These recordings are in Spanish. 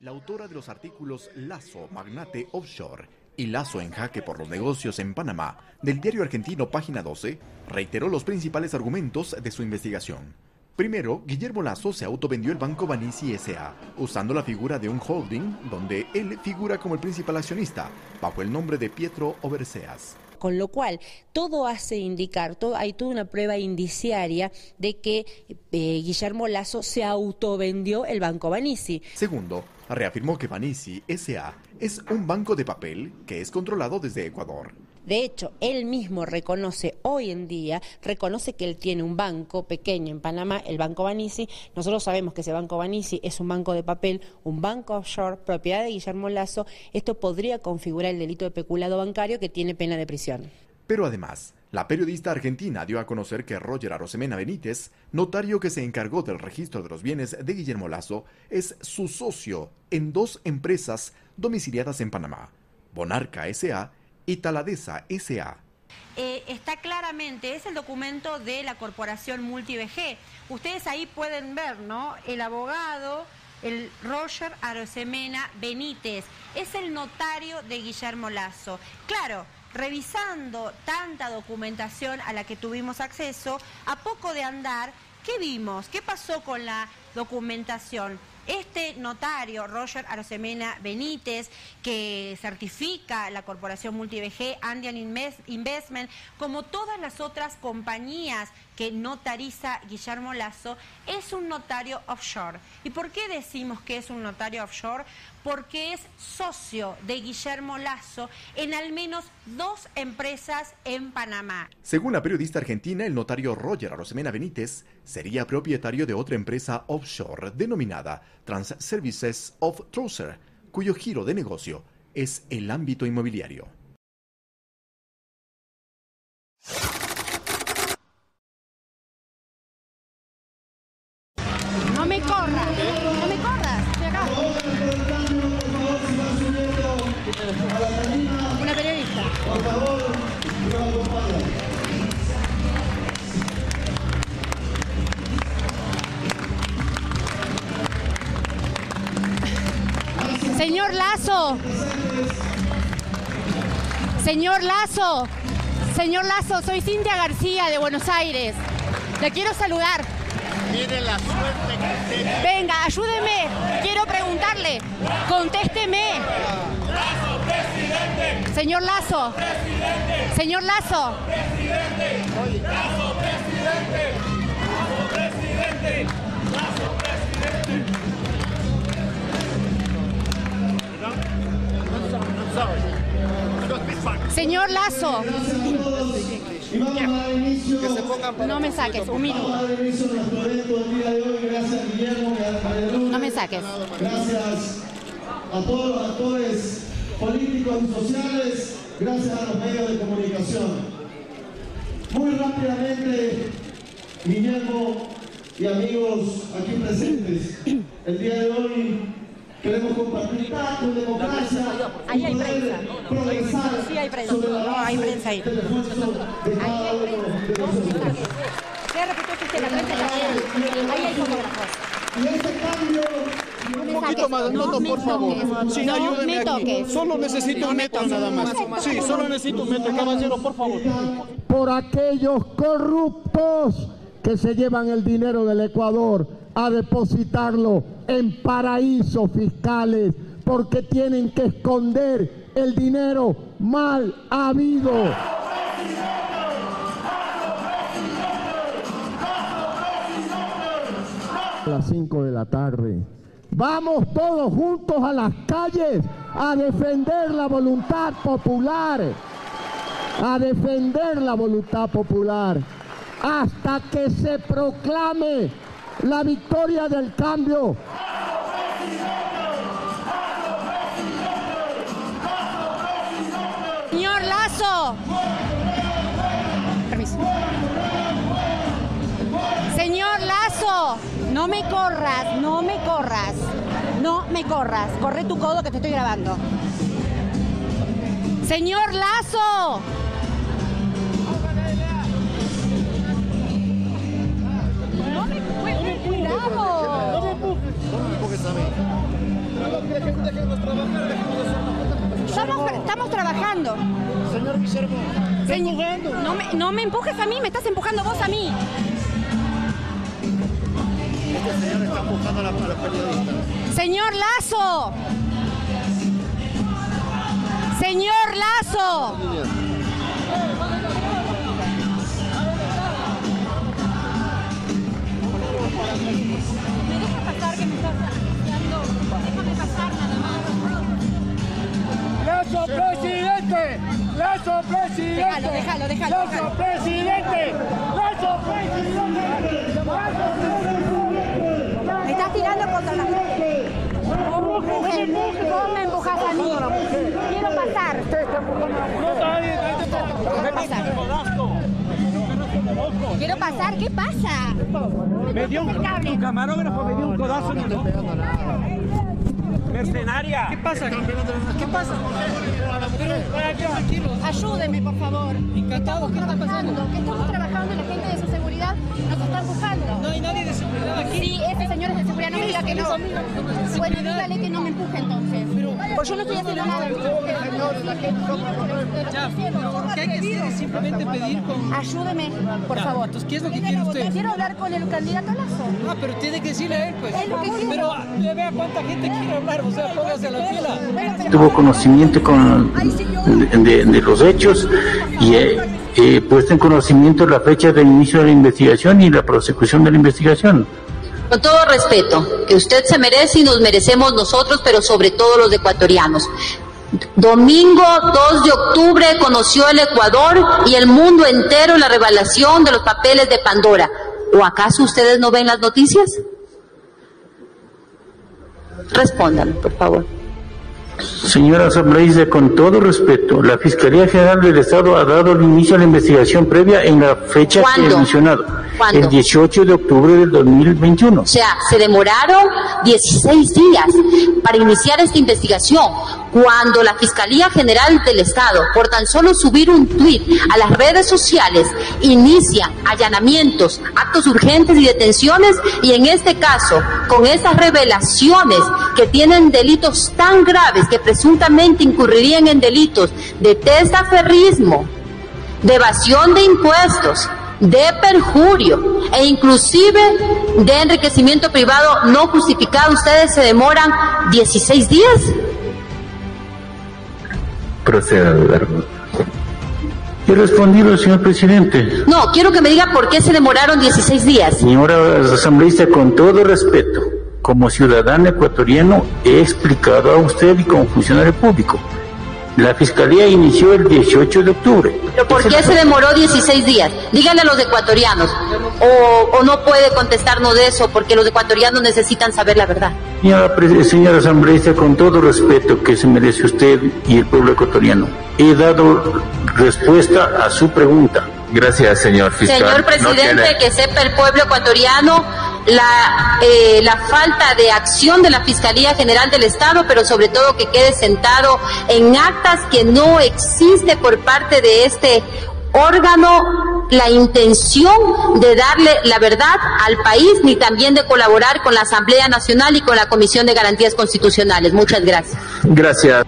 la autora de los artículos Lazo, magnate offshore y Lazo en jaque por los negocios en Panamá, del diario argentino Página 12, reiteró los principales argumentos de su investigación. Primero, Guillermo Lazo se autovendió el Banco Banisi S.A., usando la figura de un holding donde él figura como el principal accionista, bajo el nombre de Pietro Overseas. Con lo cual, todo hace indicar, hay toda una prueba indiciaria de que Guillermo Lazo se autovendió el Banco Banisi. Segundo, reafirmó que Banisi S.A. es un banco de papel que es controlado desde Ecuador. De hecho, él mismo reconoce hoy en día, que él tiene un banco pequeño en Panamá, el Banco Banisi. Nosotros sabemos que ese Banco Banisi es un banco de papel, un banco offshore, propiedad de Guillermo Lazo. Esto podría configurar el delito de peculado bancario que tiene pena de prisión. Pero además, la periodista argentina dio a conocer que Roger Arosemena Benítez, notario que se encargó del registro de los bienes de Guillermo Lazo, es su socio en dos empresas domiciliadas en Panamá, Bonarca S.A. y Taladesa S.A. Está claramente, es el documento de la corporación MultiBG. Ustedes ahí pueden ver, ¿no? El abogado, el Roger Arosemena Benítez, es el notario de Guillermo Lazo. Claro, revisando tanta documentación a la que tuvimos acceso, a poco de andar, ¿qué vimos? ¿Qué pasó con la documentación? Este notario, Roger Arosemena Benítez, que certifica la corporación MultiBG, Andean Investment, como todas las otras compañías que notariza Guillermo Lazo, es un notario offshore. ¿Y por qué decimos que es un notario offshore? Porque es socio de Guillermo Lazo en al menos 2 empresas en Panamá. Según la periodista argentina, el notario Roger Arosemena Benítez sería propietario de otra empresa offshore denominada Trans Services of Trouser, cuyo giro de negocio es el ámbito inmobiliario. No me corras, estoy acá. Una periodista. Señor Lazo, soy Cintia García de Buenos Aires. Le quiero saludar. Tiene la suerte que usted... Venga, ayúdeme. Quiero preguntarle. Contésteme. ¡Lazo, presidente! Señor Lazo. ¡Presidente! Señor Lazo. ¡Presidente! ¡Lazo, presidente! ¡Lazo, presidente! ¡Lazo, presidente! Señor Lazo. No me saques, un minuto. No me saques. Gracias a todos los actores políticos y sociales, gracias a los medios de comunicación. Muy rápidamente, Guillermo y amigos aquí presentes, el día de hoy queremos compartir tanto en democracia. Ahí hay prensa. Progresar. Sí hay prensa. Sobre la No, hay base prensa ahí. del esfuerzo de cada uno de nosotros. ¿Qué repitió usted? La prensa está ahí hay fotógrafos. Y este cambio... Un poquito más, Noto, por favor. Sí, ayúdeme aquí. Solo necesito un metro nada más. Sí, solo necesito un metro, caballero, por favor. Por aquellos corruptos que se llevan el dinero del Ecuador a depositarlo en paraísos fiscales, porque tienen que esconder el dinero mal habido. A las 5 de la tarde. Vamos todos juntos a las calles a defender la voluntad popular. A defender la voluntad popular. Hasta que se proclame la victoria del cambio. Señor Lazo. Permiso. Señor Lazo, no me corras, no me corras. No me corras. Corre tu codo que te estoy grabando. Señor Lazo. No me cuidado. No me empujes a mí. Déjenos trabajar, Estamos trabajando. Señor Guillermo, está empujando. No me empujes a mí, me estás empujando vos a mí. Este señor está empujando a la periodista. Señor Lazo. Señor Lazo. ¿Me deja pasar que me estás haciendo? Déjame pasar nada más. ¡Lazo presidente! ¡Lazo presidente! Déjalo. ¡Lazo presidente! ¡Lazo presidente! Me estás tirando contra la gente. Vos me empujas a mí. Quiero pasar. Quiero pasar. ¿Qué pasa? Tu camarógrafo me dio un codazo en el ojo. Mercenaria. ¿Qué pasa? ¿Qué pasa? Ayúdeme, por favor. Encantado. ¿Qué está pasando? Que estamos trabajando y la gente de su seguridad nos está empujando. No hay nadie de seguridad aquí. Sí, ese señor es de seguridad, no me diga que no. Bueno, dígale que no me empuje entonces. Pues yo no estoy haciendo nada. Ya, lo que hay que hacer es simplemente pedir con... Ayúdeme, por favor. Entonces, ¿qué es lo que quiere usted? Quiero hablar con el candidato Lazo. Ah, pero tiene que decirle a él, pues. Es lo que quiero. Pero vea cuánta gente quiere hablar, o sea, póngase a la fila. Tuvo conocimiento de los hechos y puesto en conocimiento la fecha del inicio de la investigación y la prosecución de la investigación. Con todo respeto, que usted se merece y nos merecemos nosotros, pero sobre todo los ecuatorianos. Domingo 2 de octubre conoció el Ecuador y el mundo entero la revelación de los papeles de Pandora. ¿O acaso ustedes no ven las noticias? Respondan, por favor. Señora asambleísta, con todo respeto, la Fiscalía General del Estado ha dado el inicio a la investigación previa en la fecha que he mencionado, el 18 de octubre del 2021. O sea, se demoraron 16 días para iniciar esta investigación, cuando la Fiscalía General del Estado, por tan solo subir un tuit a las redes sociales, inicia allanamientos, actos urgentes y detenciones, y en este caso, con esas revelaciones que tienen delitos tan graves que presuntamente incurrirían en delitos de testaferrismo, de evasión de impuestos, de perjurio e inclusive de enriquecimiento privado no justificado, ustedes se demoran 16 días. Proceda, Eduardo. He respondido, señor presidente. No, quiero que me diga por qué se demoraron 16 días. Señora asambleísta, con todo respeto, como ciudadano ecuatoriano he explicado a usted y como funcionario público. La Fiscalía inició el 18 de octubre. ¿Pero por qué se demoró 16 días? Díganle a los ecuatorianos. O no puede contestarnos de eso, porque los ecuatorianos necesitan saber la verdad. Señora asambleísta, con todo respeto que se merece usted y el pueblo ecuatoriano, he dado respuesta a su pregunta. Gracias, señor fiscal. Señor presidente, que sepa el pueblo ecuatoriano la falta de acción de la Fiscalía General del Estado, pero sobre todo que quede sentado en actas que no existe por parte de este órgano la intención de darle la verdad al país, ni también de colaborar con la Asamblea Nacional y con la Comisión de Garantías Constitucionales. Muchas gracias. Gracias.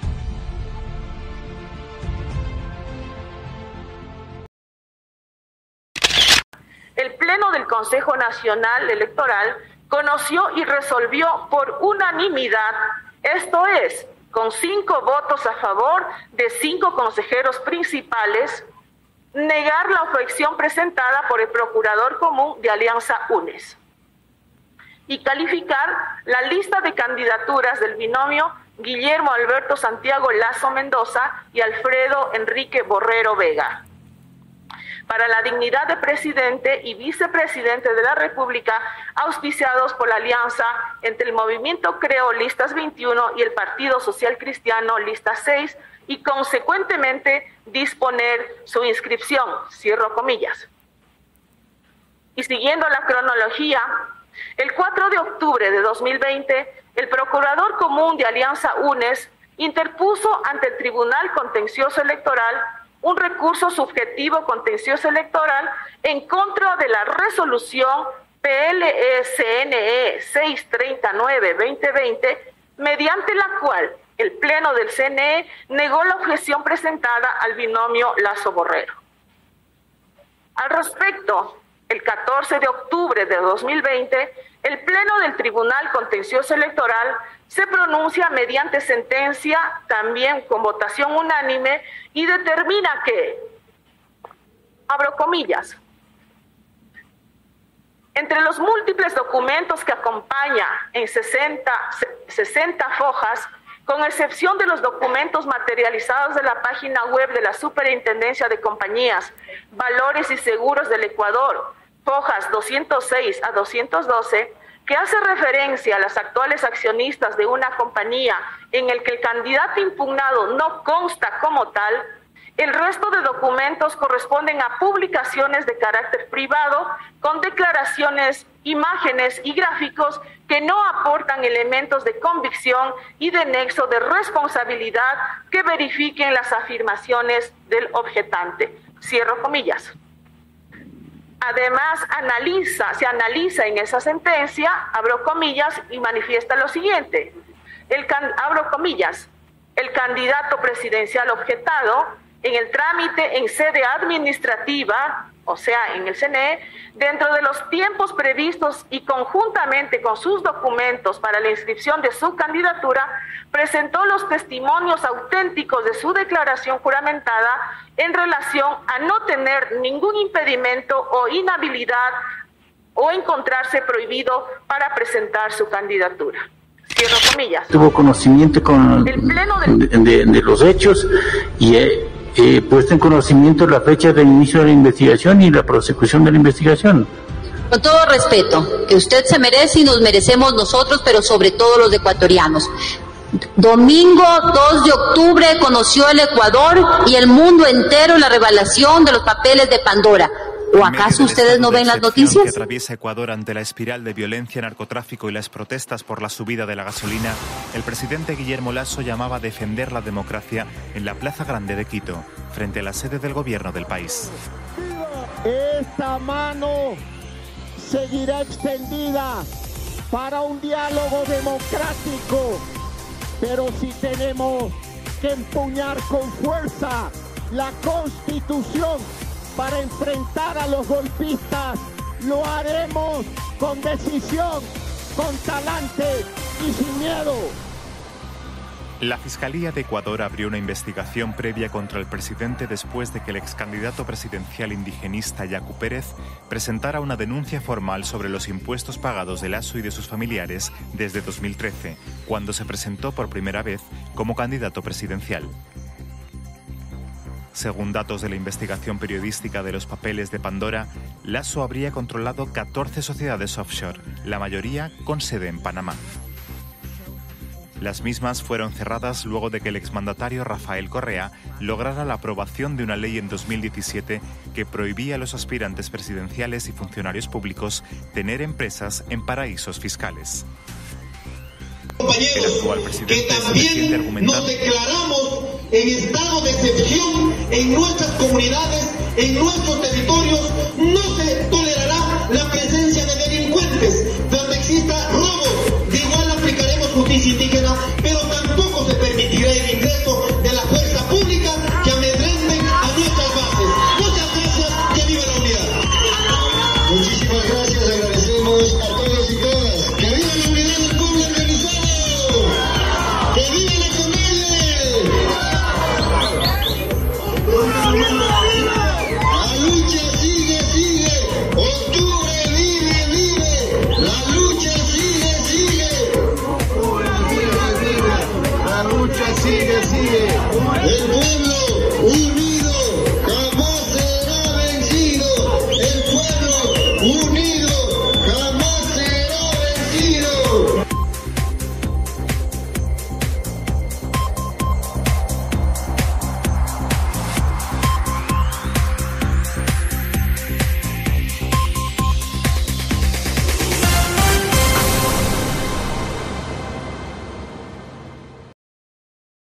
El Pleno del Consejo Nacional Electoral conoció y resolvió por unanimidad, esto es, con 5 votos a favor de 5 consejeros principales, negar la objeción presentada por el Procurador Común de Alianza UNES y calificar la lista de candidaturas del binomio Guillermo Alberto Santiago Lazo Mendoza y Alfredo Enrique Borrero Vega para la dignidad de presidente y vicepresidente de la República, auspiciados por la alianza entre el Movimiento Creo Listas 21 y el Partido Social Cristiano Lista 6, y consecuentemente disponer su inscripción, cierro comillas. Y siguiendo la cronología, el 4 de octubre de 2020, el Procurador Común de Alianza UNES interpuso ante el Tribunal Contencioso Electoral un recurso subjetivo contencioso electoral en contra de la resolución PLE-CNE 639-2020, mediante la cual el Pleno del CNE negó la objeción presentada al binomio Lasso-Borrero. Al respecto, el 14 de octubre de 2020, el Pleno del Tribunal Contencioso Electoral se pronuncia mediante sentencia, también con votación unánime, y determina que, abro comillas, entre los múltiples documentos que acompaña en 60 fojas, con excepción de los documentos materializados de la página web de la Superintendencia de Compañías, Valores y Seguros del Ecuador, fojas 206 a 212, que hace referencia a las actuales accionistas de una compañía en el que el candidato impugnado no consta como tal, el resto de documentos corresponden a publicaciones de carácter privado con declaraciones, imágenes y gráficos que no aportan elementos de convicción y de nexo de responsabilidad que verifiquen las afirmaciones del objetante. Cierro comillas. Además, se analiza en esa sentencia, abro comillas, y manifiesta lo siguiente. Abro comillas, el candidato presidencial objetado en el trámite en sede administrativa, o sea, en el CNE, dentro de los tiempos previstos y conjuntamente con sus documentos para la inscripción de su candidatura, presentó los testimonios auténticos de su declaración juramentada en relación a no tener ningún impedimento o inhabilidad o encontrarse prohibido para presentar su candidatura. Cierro comillas. Tuvo conocimiento de los hechos y puesto en conocimiento la fecha de inicio de la investigación y la prosecución de la investigación. Con todo respeto, que usted se merece y nos merecemos nosotros, pero sobre todo los ecuatorianos. Domingo 2 de octubre conoció el Ecuador y el mundo entero la revelación de los papeles de Pandora. ¿O acaso ustedes no ven las noticias? Que atraviesa Ecuador ante la espiral de violencia, narcotráfico y las protestas por la subida de la gasolina, el presidente Guillermo Lasso llamaba a defender la democracia en la Plaza Grande de Quito, frente a la sede del gobierno del país. Esta mano seguirá extendida para un diálogo democrático, pero si tenemos que empuñar con fuerza la Constitución para enfrentar a los golpistas, lo haremos con decisión, con talante y sin miedo. La Fiscalía de Ecuador abrió una investigación previa contra el presidente después de que el excandidato presidencial indigenista Yacu Pérez presentara una denuncia formal sobre los impuestos pagados de Lasso y de sus familiares desde 2013, cuando se presentó por primera vez como candidato presidencial. Según datos de la investigación periodística de los papeles de Pandora, Lasso habría controlado 14 sociedades offshore, la mayoría con sede en Panamá. Las mismas fueron cerradas luego de que el exmandatario Rafael Correa lograra la aprobación de una ley en 2017 que prohibía a los aspirantes presidenciales y funcionarios públicos tener empresas en paraísos fiscales. El actual presidente se defiende argumentando: nos declaramos en estado de excepción en nuestras comunidades, en nuestros territorios. No se tolerará la presencia de delincuentes. Donde exista robo, de igual aplicaremos justicia.